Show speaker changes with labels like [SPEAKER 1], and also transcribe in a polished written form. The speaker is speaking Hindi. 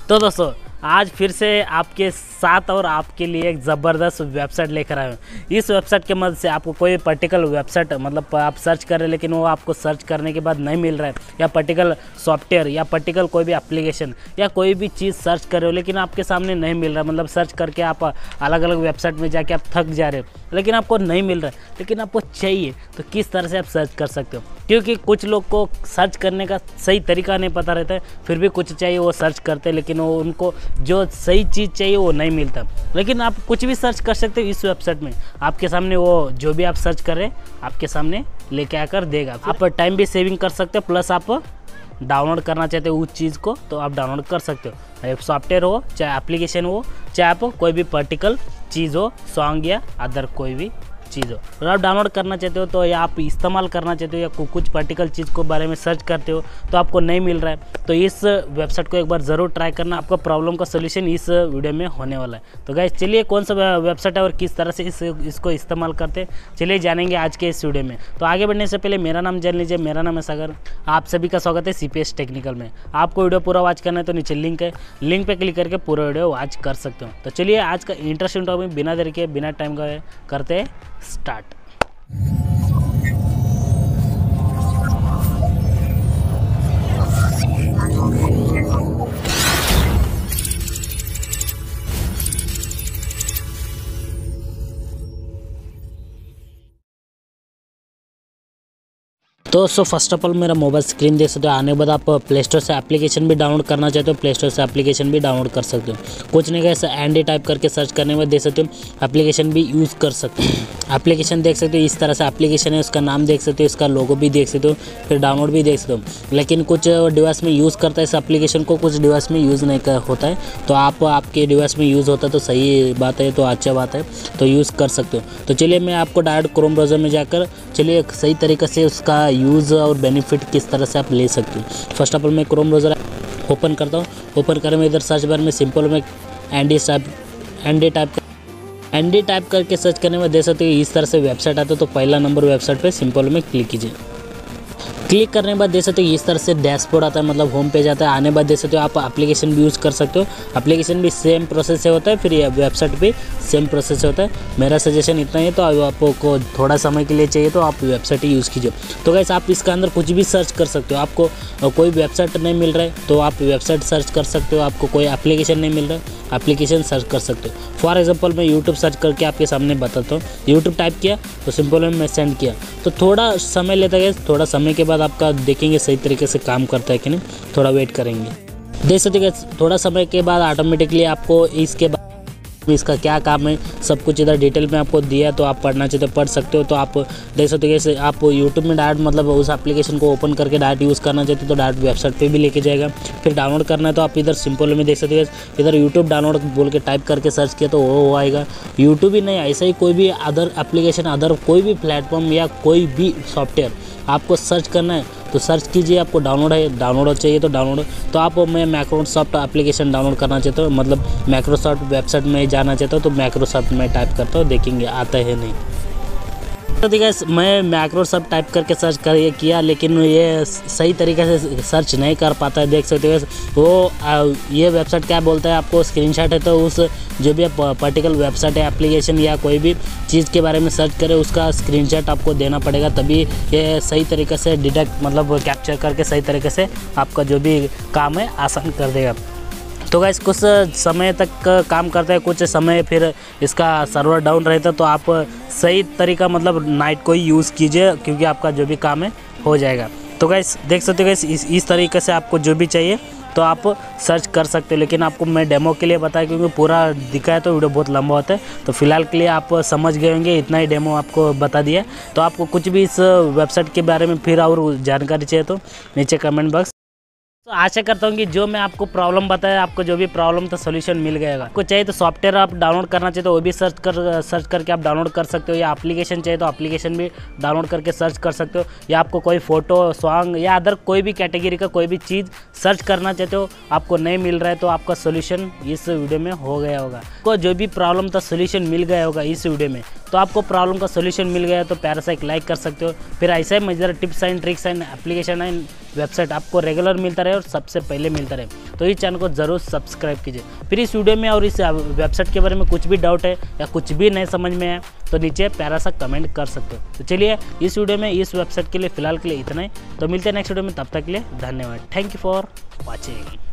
[SPEAKER 1] तो दोस्तों आज फिर से आपके साथ और आपके लिए एक ज़बरदस्त वेबसाइट लेकर आए हूँ। इस वेबसाइट के मदद से आपको कोई पर्टिकुलर वेबसाइट मतलब आप सर्च कर रहे हैं लेकिन वो आपको सर्च करने के बाद नहीं मिल रहा है, या पर्टिकुलर सॉफ्टवेयर या पर्टिकुलर कोई भी एप्लीकेशन या कोई भी चीज़ सर्च कर रहे हो लेकिन आपके सामने नहीं मिल रहा है। मतलब सर्च करके आप अलग अलग वेबसाइट में जाके आप थक जा रहे हो लेकिन आपको नहीं मिल रहा है, लेकिन आपको चाहिए, तो किस तरह से आप सर्च कर सकते हो। क्योंकि कुछ लोग को सर्च करने का सही तरीका नहीं पता रहता है, फिर भी कुछ चाहिए वो सर्च करते हैं लेकिन वो उनको जो सही चीज़ चाहिए वो नहीं मिलता। लेकिन आप कुछ भी सर्च कर सकते हो इस वेबसाइट में, आपके सामने वो जो भी आप सर्च कर रहे हैं आपके सामने लेके आकर देगा। आप टाइम भी सेविंग कर सकते हो, प्लस आप डाउनलोड करना चाहते हो उस चीज़ को तो आप डाउनलोड कर सकते हो। सॉफ्टवेयर हो चाहे एप्लीकेशन हो चाहे आप कोई भी पर्टिकुलर चीज़ हो, सॉन्ग या अदर कोई भी चीज़ हो, अगर आप डाउनलोड करना चाहते हो तो या आप इस्तेमाल करना चाहते हो या कुछ पर्टिकुलर चीज़ को बारे में सर्च करते हो तो आपको नहीं मिल रहा है, तो इस वेबसाइट को एक बार ज़रूर ट्राई करना। आपका प्रॉब्लम का सोल्यूशन इस वीडियो में होने वाला है। तो गाइस चलिए कौन सा वेबसाइट है और किस तरह से इसको इस्तेमाल करते हैं चलिए जानेंगे आज के इस वीडियो में। तो आगे बढ़ने से पहले मेरा नाम जान लीजिए, मेरा नाम है सागर। आप सभी का स्वागत है CPS टेक्निकल में। आपको वीडियो पूरा वॉच करना है तो नीचे लिंक है, लिंक पे क्लिक करके पूरा वीडियो वॉच कर सकते हो। तो चलिए आज का इंटरेस्टिंग टॉपिक बिना देरी के बिना टाइम का करते हैं स्टार्ट। तो फर्स्ट ऑफ ऑल मेरा मोबाइल स्क्रीन देख सकते हो। आने के बाद आप प्ले स्टोर से एप्लीकेशन भी डाउनलोड करना चाहते हो, प्ले स्टोर से एप्लीकेशन भी डाउनलोड कर सकते हो। कुछ नहीं ऐसा एंडी टाइप करके सर्च करने में देख सकते हो, एप्लीकेशन भी यूज़ कर सकते हो। एप्लीकेशन देख सकते हो इस तरह से एप्लीकेशन है, उसका नाम देख सकते हो, इसका लोगो भी देख सकते हो, फिर डाउनलोड भी देख सकते हो। लेकिन कुछ डिवाइस में यूज़ करता है इस एप्लीकेशन को, कुछ डिवाइस में यूज़ नहीं होता है। तो आपके डिवाइस में यूज़ होता है तो सही बात है, तो अच्छा बात है, तो यूज़ कर सकते हो। तो चलिए मैं आपको डायरेक्ट क्रोम ब्राउज़र में जाकर चलिए सही तरीके से उसका यूज़ और बेनिफिट किस तरह से आप ले सकते हो। फर्स्ट ऑफ ऑल मैं क्रोम ब्राउज़र ओपन करता हूँ। ओपन करें मैं इधर सर्च बार में सिंपल में एनडी टाइप करके सर्च करने में दे सकते हो इस तरह से वेबसाइट आता है। तो पहला नंबर वेबसाइट पे सिंपल में क्लिक कीजिए। क्लिक करने के बाद दे सकते हो इस तरह से डैशबोर्ड आता है, मतलब होम पेज आता है। आने बाद दे सकते हो आप एप्लीकेशन भी यूज़ कर सकते हो। एप्लीकेशन भी सेम प्रोसेस से होता है, फिर वेबसाइट भी सेम प्रोसेस से होता है। मेरा सजेशन इतना ही है, तो आपको थोड़ा समय के लिए चाहिए तो आप वेबसाइट ही यूज़ कीजिए। तो गाइस आप इसका अंदर कुछ भी सर्च कर सकते हो। आपको कोई वेबसाइट नहीं मिल रहा है तो आप वेबसाइट सर्च कर सकते हो। आपको कोई एप्लीकेशन नहीं मिल रहा है एप्लीकेशन सर्च कर सकते हो। फॉर एग्जांपल मैं यूट्यूब सर्च करके आपके सामने बताता हूँ। यूट्यूब टाइप किया तो सिंपल में मैं सेंड किया, तो थोड़ा समय लेता है। थोड़ा समय के बाद आपका देखेंगे सही तरीके से काम करता है कि नहीं, थोड़ा वेट करेंगे। देख सकते हैं थोड़ा समय के बाद ऑटोमेटिकली आपको इसके बाद इसका क्या काम है सब कुछ इधर डिटेल में आपको दिया, तो आप पढ़ना चाहते हो पढ़ सकते हो। तो आप देख सकते हो जैसे आप यूट्यूब में डायरेक्ट मतलब उस एप्लीकेशन को ओपन करके डायरेक्ट यूज़ करना चाहते हो तो डायरेक्ट वेबसाइट पे भी लेके जाएगा। फिर डाउनलोड करना है तो आप इधर सिंपल में देख सकते हो, इधर यूट्यूब डाउनलोड बोल के टाइप करके सर्च किया तो वो आएगा। यूट्यूब ही नहीं, ऐसा ही कोई भी अदर एप्लीकेशन अदर कोई भी प्लेटफॉर्म या कोई भी सॉफ्टवेयर आपको सर्च करना है तो सर्च कीजिए। आपको डाउनलोड चाहिए तो डाउनलोड, तो आप मैं माइक्रोसॉफ्ट एप्लीकेशन डाउनलोड करना चाहता हूँ, मतलब माइक्रोसॉफ्ट वेबसाइट में जाना चाहता हूँ तो माइक्रोसॉफ्ट में टाइप करता हूँ, देखेंगे आता है नहीं। तो देखिए मैं माइक्रोसॉफ्ट टाइप करके सर्च किया लेकिन ये सही तरीके से सर्च नहीं कर पाता है। देख सकते हो वो ये वेबसाइट क्या बोलता है, आपको स्क्रीनशॉट है तो उस जो भी पर्टिकुलर वेबसाइट है एप्लीकेशन या कोई भी चीज़ के बारे में सर्च करें उसका स्क्रीनशॉट आपको देना पड़ेगा, तभी ये सही तरीके से डिटेक्ट मतलब कैप्चर करके सही तरीके से आपका जो भी काम है आसान कर देगा। तो गाइस कुछ समय तक काम करता है, कुछ समय फिर इसका सर्वर डाउन रहता है, तो आप सही तरीका मतलब नाइट को ही यूज़ कीजिए क्योंकि आपका जो भी काम है हो जाएगा। तो गाइस देख सकते हो गाइस इस तरीके से आपको जो भी चाहिए तो आप सर्च कर सकते हो। लेकिन आपको मैं डेमो के लिए बताया क्योंकि पूरा दिखाया तो वीडियो बहुत लंबा होता है, तो फिलहाल के लिए आप समझ गए होंगे, इतना ही डेमो आपको बता दिया। तो आपको कुछ भी इस वेबसाइट के बारे में फिर और जानकारी चाहिए तो नीचे कमेंट बॉक्स। तो आशा करता हूँ कि जो मैं आपको प्रॉब्लम बताया आपको जो भी प्रॉब्लम था सोल्यूशन मिल गएगा। आपको चाहिए तो सॉफ्टवेयर आप डाउनलोड करना चाहिए तो वो भी सर्च करके आप डाउनलोड कर सकते हो, या एप्लीकेशन चाहिए तो एप्लीकेशन भी डाउनलोड करके सर्च कर सकते हो, या आपको कोई फोटो सॉन्ग या अदर कोई भी कैटेगरी का कोई भी चीज़ सर्च करना चाहते हो आपको नहीं मिल रहा है तो आपका सोल्यूशन इस वीडियो में हो गया होगा। आपको जो भी प्रॉब्लम था सोल्यूशन मिल गया होगा इस वीडियो में। तो आपको प्रॉब्लम का सोल्यूशन मिल गया तो प्यारा सा एक लाइक कर सकते हो। फिर ऐसे ही मजेदार tips and tricks and application and website आपको रेगुलर मिलता रहे और सबसे पहले मिलता रहे तो इस चैनल को ज़रूर सब्सक्राइब कीजिए। फिर इस वीडियो में और इस वेबसाइट के बारे में कुछ भी डाउट है या कुछ भी नहीं समझ में आया तो नीचे प्यारा सा कमेंट कर सकते हो। तो चलिए इस वीडियो में इस वेबसाइट के लिए फ़िलहाल के लिए इतना ही, तो मिलते हैं नेक्स्ट वीडियो में, तब तक के लिए धन्यवाद। Thank you for watching.